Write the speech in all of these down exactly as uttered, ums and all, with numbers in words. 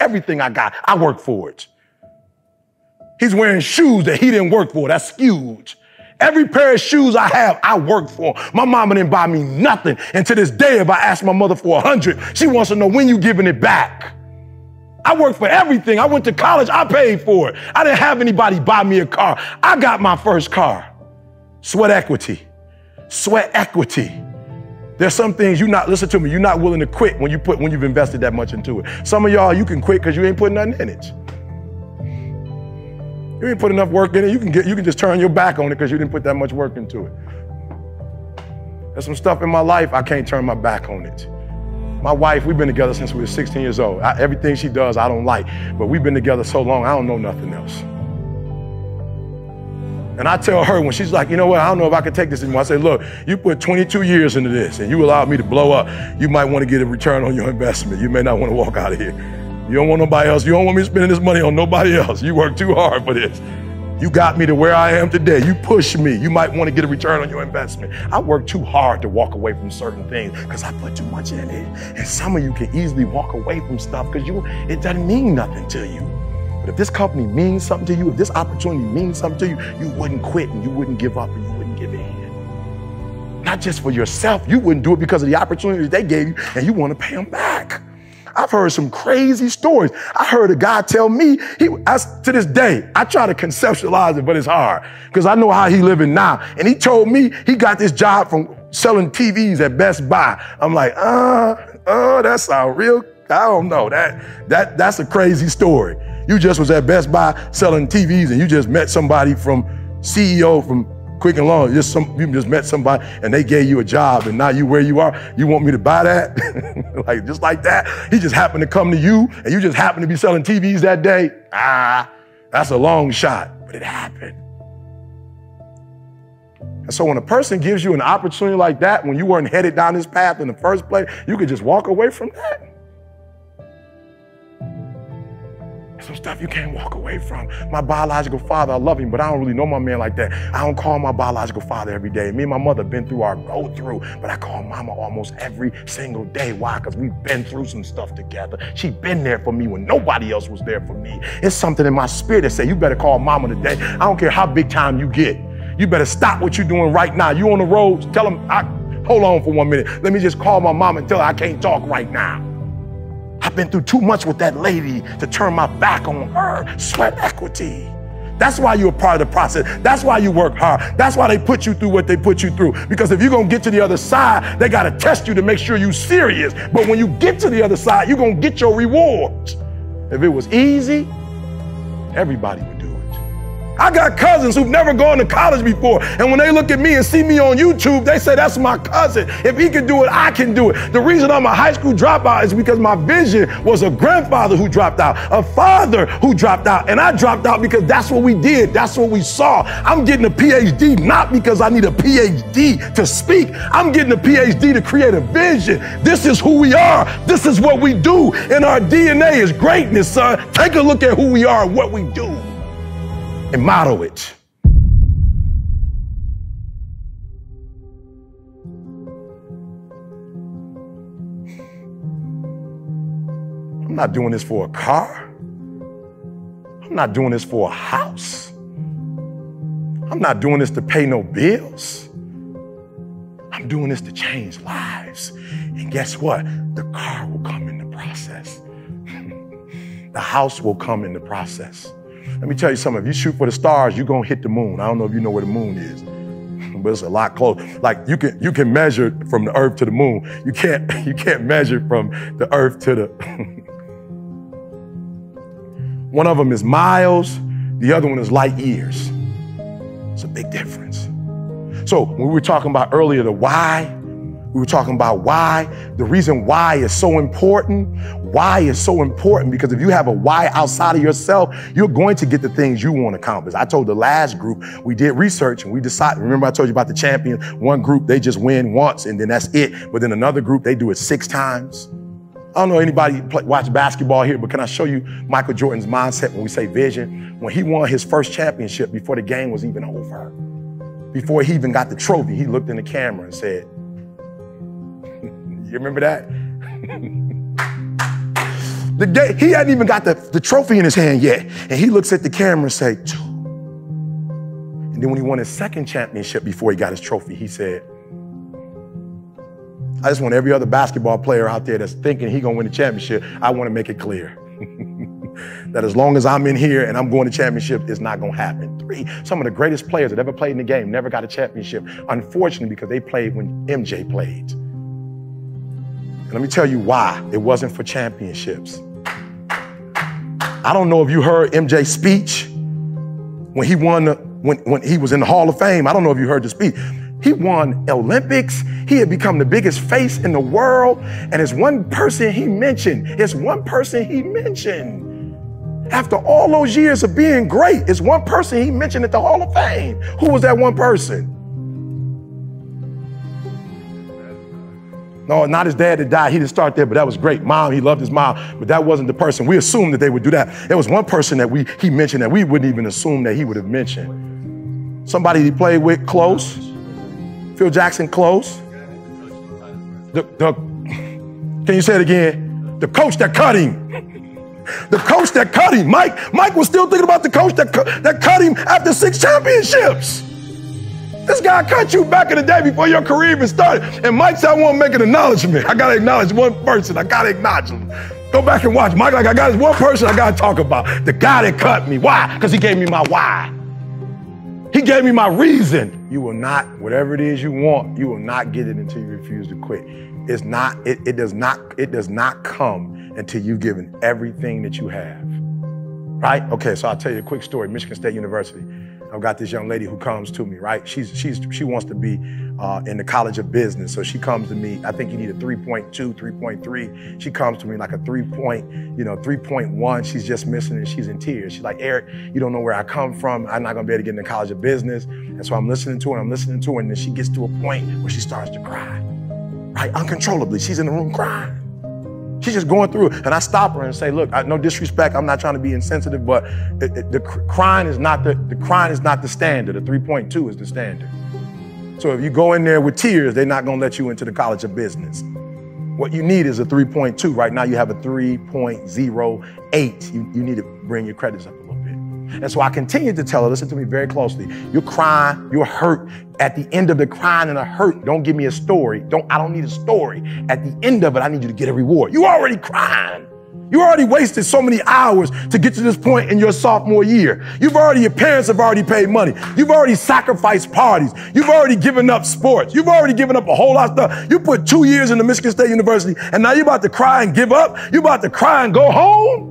Everything I got, I work for it. He's wearing shoes that he didn't work for. That's huge. Every pair of shoes I have, I work for. My mama didn't buy me nothing. And to this day, if I ask my mother for a hundred, she wants to know when you giving it back. I work for everything. I went to college, I paid for it. I didn't have anybody buy me a car. I got my first car. Sweat equity. Sweat equity. There's some things you not, listen to me, you're not willing to quit when you put when you've invested that much into it. Some of y'all, you can quit because you ain't putting nothing in it. You ain't put enough work in it. You can get you can just turn your back on it because you didn't put that much work into it. There's some stuff in my life I can't turn my back on it. My wife, we've been together since we were sixteen years old. I, everything she does, I don't like, but we've been together so long, I don't know nothing else. And I tell her when she's like, you know what, I don't know if I can take this anymore. I say, look, you put twenty-two years into this and you allowed me to blow up. You might want to get a return on your investment. You may not want to walk out of here. You don't want nobody else. You don't want me spending this money on nobody else. You work too hard for this. You got me to where I am today. You pushed me. You might want to get a return on your investment. I work too hard to walk away from certain things because I put too much in it. And some of you can easily walk away from stuff because you it doesn't mean nothing to you. But if this company means something to you, if this opportunity means something to you, you wouldn't quit and you wouldn't give up and you wouldn't give in. Not just for yourself. You wouldn't do it because of the opportunity they gave you and you want to pay them back. I've heard some crazy stories. I heard a guy tell me, he, I, to this day, I try to conceptualize it, but it's hard because I know how he living now. And he told me he got this job from selling T Vs at Best Buy. I'm like, uh, uh, that sounds real, I don't know. That, that, that's a crazy story. You just was at Best Buy selling T Vs and you just met somebody from C E O from Quick and Long, just some, you just met somebody and they gave you a job and now you where you are, you want me to buy that? Like, just like that? He just happened to come to you and you just happened to be selling T Vs that day? Ah, that's a long shot, but it happened. And so when a person gives you an opportunity like that, when you weren't headed down this path in the first place, you could just walk away from that. Some stuff you can't walk away from. My biological father, I love him, but I don't really know my man like that. I don't call my biological father every day. Me and my mother been through our go through, but I call mama almost every single day. Why? Because we've been through some stuff together. She been there for me when nobody else was there for me. It's something in my spirit that say, you better call mama today. I don't care how big time you get. You better stop what you're doing right now. You on the road, tell them, I, hold on for one minute. Let me just call my mom and tell her I can't talk right now. I've been through too much with that lady to turn my back on her. Sweat equity. That's why you're a part of the process. That's why you work hard. That's why they put you through what they put you through. Because if you're going to get to the other side, they got to test you to make sure you're serious. But when you get to the other side, you're going to get your rewards. If it was easy, everybody would do it. I got cousins who've never gone to college before. And when they look at me and see me on YouTube, they say, that's my cousin. If he can do it, I can do it. The reason I'm a high school dropout is because my vision was a grandfather who dropped out, a father who dropped out. And I dropped out because that's what we did. That's what we saw. I'm getting a P H D not because I need a P H D to speak. I'm getting a P H D to create a vision. This is who we are. This is what we do. And our D N A is greatness, son. Take a look at who we are and what we do. And model it. I'm not doing this for a car. I'm not doing this for a house. I'm not doing this to pay no bills. I'm doing this to change lives. And guess what? The car will come in the process. The house will come in the process. Let me tell you something, if you shoot for the stars, you're gonna hit the moon. I don't know if you know where the moon is, but it's a lot close. Like you can you can measure from the earth to the moon. You can't, you can't measure from the earth to the... One of them is miles, the other one is light years. It's a big difference. So when we were talking about earlier the why, we were talking about why. The reason why is so important. Why is so important because if you have a why outside of yourself, you're going to get the things you want to accomplish. I told the last group, we did research and we decided, remember I told you about the champion? One group, they just win once and then that's it. But then another group, they do it six times. I don't know anybody play, watch basketball here, but can I show you Michael Jordan's mindset when we say vision? When he won his first championship before the game was even over, before he even got the trophy, he looked in the camera and said, you remember that? The day, he hadn't even got the, the trophy in his hand yet. And he looks at the camera and say, two. And then when he won his second championship before he got his trophy, he said, I just want every other basketball player out there that's thinking he gonna win the championship, I wanna make it clear that as long as I'm in here and I'm going to championship, it's not gonna happen. Three, some of the greatest players that ever played in the game never got a championship, unfortunately, because they played when M J played. And let me tell you why it wasn't for championships. I don't know if you heard M J's speech when he won, the, when, when he was in the Hall of Fame. I don't know if you heard the speech. He won Olympics. He had become the biggest face in the world. And it's one person he mentioned. It's one person he mentioned. After all those years of being great, it's one person he mentioned at the Hall of Fame. Who was that one person? No, not his dad that died. He didn't start there, but that was great. Mom, he loved his mom, but that wasn't the person. We assumed that they would do that. There was one person that we he mentioned that we wouldn't even assume that he would have mentioned. Somebody he played with close. Phil Jackson close. The, the, can you say it again? The coach that cut him. The coach that cut him. Mike, Mike was still thinking about the coach that, that cut him after six championships. This guy cut you back in the day before your career even started. And Mike said, I want to make an acknowledgement. I got to acknowledge one person. I got to acknowledge him. Go back and watch. Mike, like, I got this one person I got to talk about. The guy that cut me. Why? Because he gave me my why. He gave me my reason. You will not, whatever it is you want, you will not get it until you refuse to quit. It's not, it, it does not, it does not come until you've given everything that you have. Right? Okay, so I'll tell you a quick story. Michigan State University. I've got this young lady who comes to me, right? She's, she's, she wants to be uh, in the College of Business. So she comes to me, I think you need a three point two, three point three. She comes to me like a three point, you know, three point one. She's just missing it. She's in tears. She's like, Eric, you don't know where I come from. I'm not gonna be able to get in the College of Business. And so I'm listening to her, I'm listening to her, and then she gets to a point where she starts to cry, right? Uncontrollably, she's in the room crying. She's just going through it. And I stop her and say, look, I, no disrespect, I'm not trying to be insensitive, but it, it, the crying is not the, the crying is not the standard. The three point two is the standard. So if you go in there with tears, they're not gonna let you into the College of Business. What you need is a three point two. Right now you have a three point zero eight. You, you need to bring your credits up a little bit. And so I continued to tell her, listen to me very closely. You're crying, you're hurt. At the end of the crying and the hurt, don't give me a story. Don't, I don't need a story. At the end of it, I need you to get a reward. You already crying. You already wasted so many hours to get to this point in your sophomore year. You've already, your parents have already paid money. You've already sacrificed parties. You've already given up sports. You've already given up a whole lot of stuff. You put two years into Michigan State University and now you're about to cry and give up. You're about to cry and go home.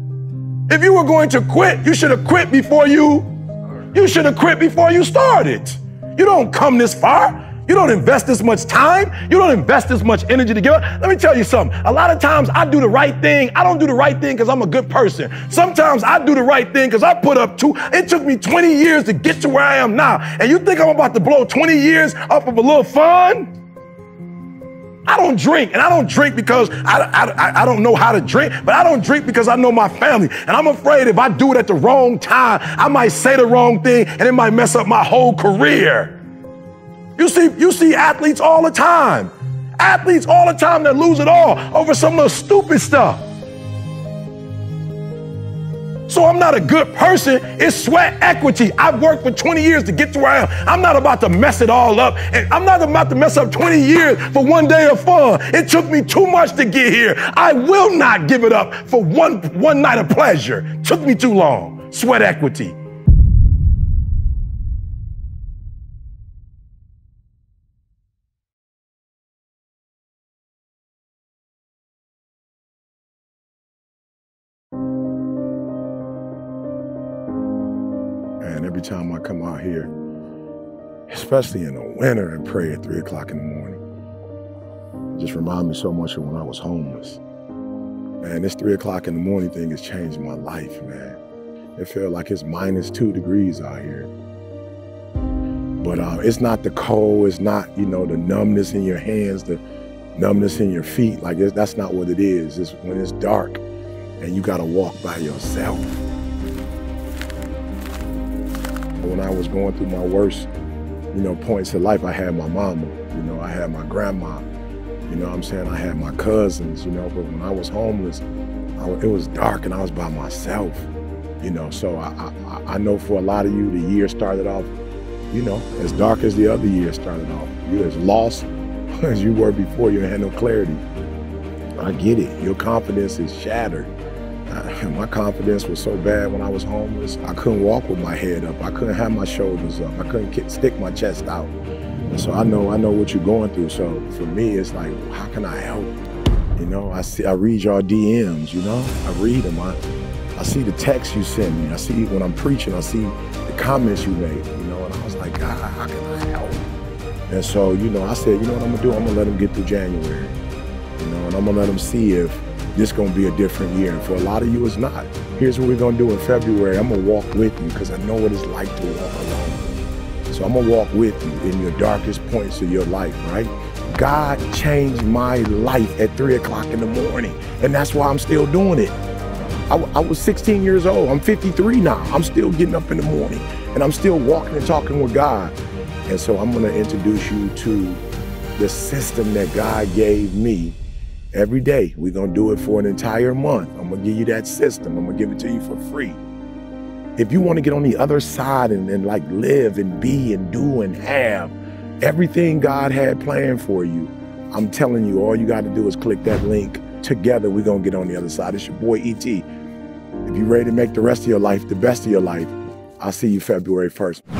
If you were going to quit, you should have quit before you, you should have quit before you started. You don't come this far. You don't invest this much time. You don't invest this much energy to give up. Let me tell you something. A lot of times I do the right thing. I don't do the right thing because I'm a good person. Sometimes I do the right thing because I put up two, it took me twenty years to get to where I am now. And you think I'm about to blow twenty years off of a little fun? I don't drink, and I don't drink because I, I, I don't know how to drink, but I don't drink because I know my family. And I'm afraid if I do it at the wrong time, I might say the wrong thing and it might mess up my whole career. You see, you see athletes all the time. Athletes all the time that lose it all over some little stupid stuff. So I'm not a good person. It's sweat equity. I've worked for twenty years to get to where I am. I'm not about to mess it all up. And I'm not about to mess up twenty years for one day of fun. It took me too much to get here. I will not give it up for one, one night of pleasure. It took me too long. Sweat equity. And every time I come out here, especially in the winter, and pray at three o'clock in the morning, it just reminds me so much of when I was homeless. Man, this three o'clock in the morning thing has changed my life, man. It felt like it's minus two degrees out here. But uh, it's not the cold, it's not, you know, the numbness in your hands, the numbness in your feet. Like, it's, that's not what it is. It's when it's dark and you gotta walk by yourself. When I was going through my worst, you know, points in life, I had my mama, you know, I had my grandma, you know what I'm saying? I had my cousins, you know, but when I was homeless, I, it was dark and I was by myself, you know. So I, I, I know for a lot of you, the year started off, you know, as dark as the other year started off. You're as lost as you were before. You had no clarity. I get it. Your confidence is shattered. Uh, my confidence was so bad when I was homeless. I couldn't walk with my head up. I couldn't have my shoulders up. I couldn't get, stick my chest out. And so I know, I know what you're going through. So for me, it's like, how can I help? You know, I see, I read your D Ms. You know, I read them. I, I see the texts you send me. I see when I'm preaching. I see the comments you make. You know, and I was like, God, how can I help? And so, you know, I said, you know what I'm gonna do? I'm gonna let them get through January. You know, and I'm gonna let them see if this gonna be a different year. And for a lot of you, it's not. Here's what we're gonna do in February. I'm gonna walk with you because I know what it's like to walk alone. So I'm gonna walk with you in your darkest points of your life, right? God changed my life at three o'clock in the morning, and that's why I'm still doing it. I, I was sixteen years old. I'm fifty-three now. I'm still getting up in the morning, and I'm still walking and talking with God. And so I'm gonna introduce you to the system that God gave me every day. We're gonna do it for an entire month. I'm gonna give you that system. I'm gonna give it to you for free. If you wanna get on the other side and, and like live and be and do and have everything God had planned for you, I'm telling you, all you gotta do is click that link. Together, we're gonna get on the other side. It's your boy E T. If you're ready to make the rest of your life the best of your life, I'll see you February first.